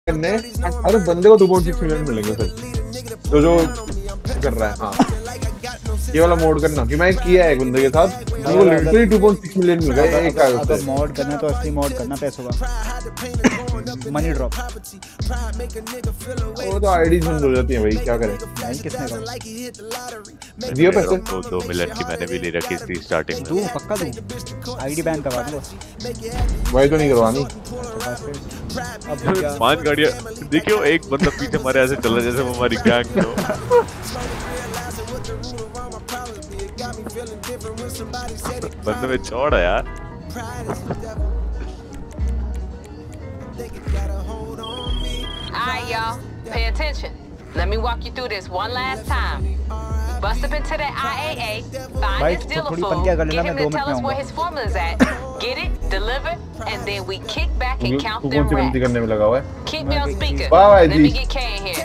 करने, अरे बंदे को 2.6 मिलियन मिलेंगे फिर जो कर रहा है। हाँ ये वाला मोड करना कि मैं किया है एक बंदे के साथ, वो लिटरली 2.6 मिलियन मिल गया एक आग से। मॉड करना तो असली मॉड करना पैसों का, मनी ड्रॉप। वो तो आईडी बंद हो जाती है भाई, क्या करें भाई किसने कहा दियो पैसे? 2 मिलियन की मैंने भी ले रखी थी स्टार्टिंग में। दूं पक्का दूं, आईडी बैन करवा दो भाई तो नहीं करवानी। अब क्या 5 गाड़ियाँ देखियो, एक बंदा पीछे हमारे ऐसे चल रहा जैसे वो हमारी गैंग हो। बंदे में छोड़ है यार। Alright, y'all, pay attention. Let me walk you through this one last time. Bust up into that IAA, find this dealer fool, get him to tell us where his formula's at, get it, deliver, and then we kick back and count them racks. करने में लगा हुआ है। Keep me on speaker. Wow, Let me get K in here.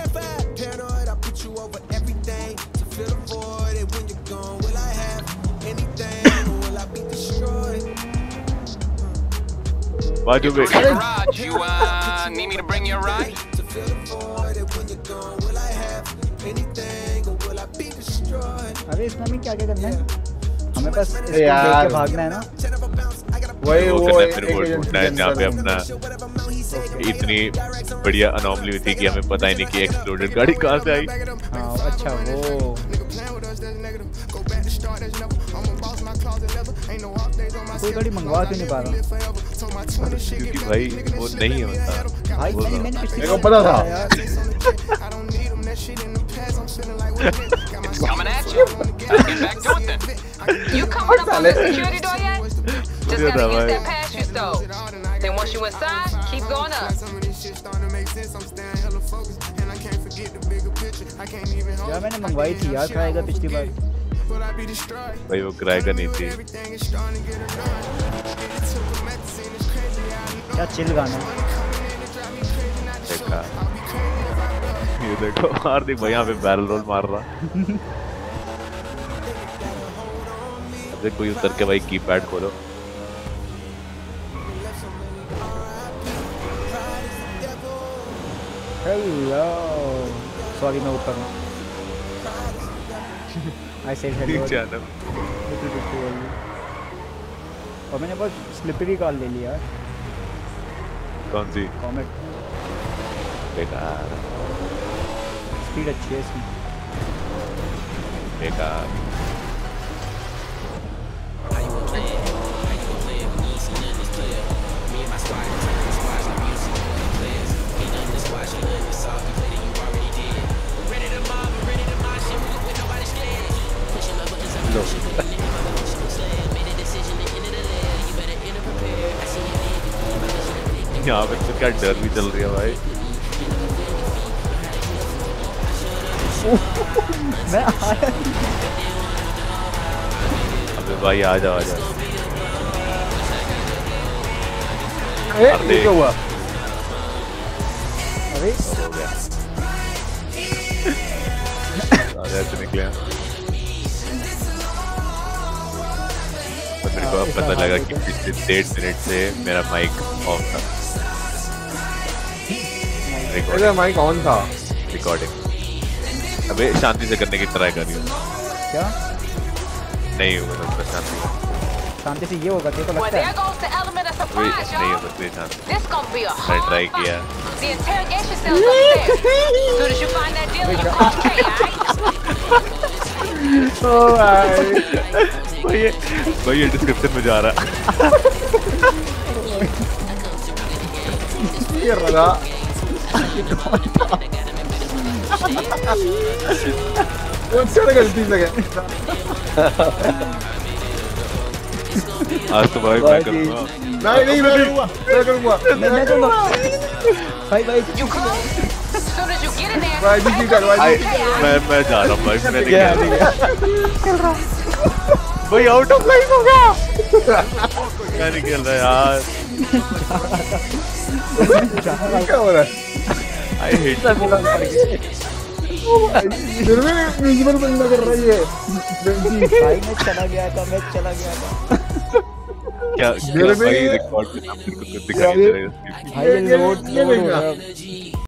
Why do we? You need me to bring you a ride? अरे इसमें हमें क्या क्या करना है? हमें बस इसको देख के भागना है ना। वही वो वो करना फिर वो ढूंढना है जहाँ पे अपना इतनी बढ़िया अनोमली थी कि हमें पता ही नहीं कि एक्सप्लोडेड गाड़ी कहाँ से आई। हाँ अच्छा वो कोई गाड़ी मंगवा क्यों नहीं पा रहा? क्योंकि भाई वो नहीं होता भाई मैंने पिछली मेरे को पता था। Coming at you. Get back to it then. You coming up on the security door yet? Just gotta use that pass you stole. Then once you inside, keep going up. यार मैंने मंगवाई थी यार, खाएगा पिछली बार। भाई वो किराए का नहीं थी। क्या चिल गाना। देखा ये देखो हार्दिक भाई यहाँ पे बैरल रोल मार रहा। अब कोई उतर के भाई कीपैड खोलो। हेलो सॉरी मैं ऊपर हूँ। I said hello. और मैंने बहुत स्लिपरी कॉल ले लिया। कौन सी? कॉमेट। बेकार। स्पीड अच्छी है इसकी। बेकार। यहाँ पे तो क्या डर भी चल रही है भाई। मैं आया। अबे भाई आ जाओ। ये क्या हुआ? अरे हो गया। आगे से निकले हैं। मेरे को अब पता लगा कि पिछले 1.5 मिनट से मेरा माइक ऑफ था। मेरा माइक ऑन था। रिकॉर्डिंग अबे शांति से करने की ट्राई कर रही हूँ। क्या? नहीं होगा तो शांति शांति से ये होगा तेरे को Well, लगता है? there goes the element of नहीं surprise, हो y'all. सकती शांति। This gonna be a मैंने hard ट्राई fight. किया। The interrogation cell is upstairs. As soon as you find that dealer, you call K, alright? भाई ये डिस्क्रिप्शन में जा रहा है। ये रहा। वो चढ़ गलती से गया। आज तो भाई मैं करूँगा। नहीं मैं करूँगा। भाई You close? As soon as you get in there, भाई जी कर भाई। मैं जा रहा हूँ भाई। मैं नहीं भाई आउट ऑफ लाइन हो गया। क्या नहीं खेल रहा यार। क्या हो रहा है? आई हेट फिर भी म्यूजिकल बंदा कर रही है। भाई मैं चला गया था। क्या मेरे भाई में- रिकॉर्ड पे कुछ दिखाई दे रहा है भाई लोड हो रहा है।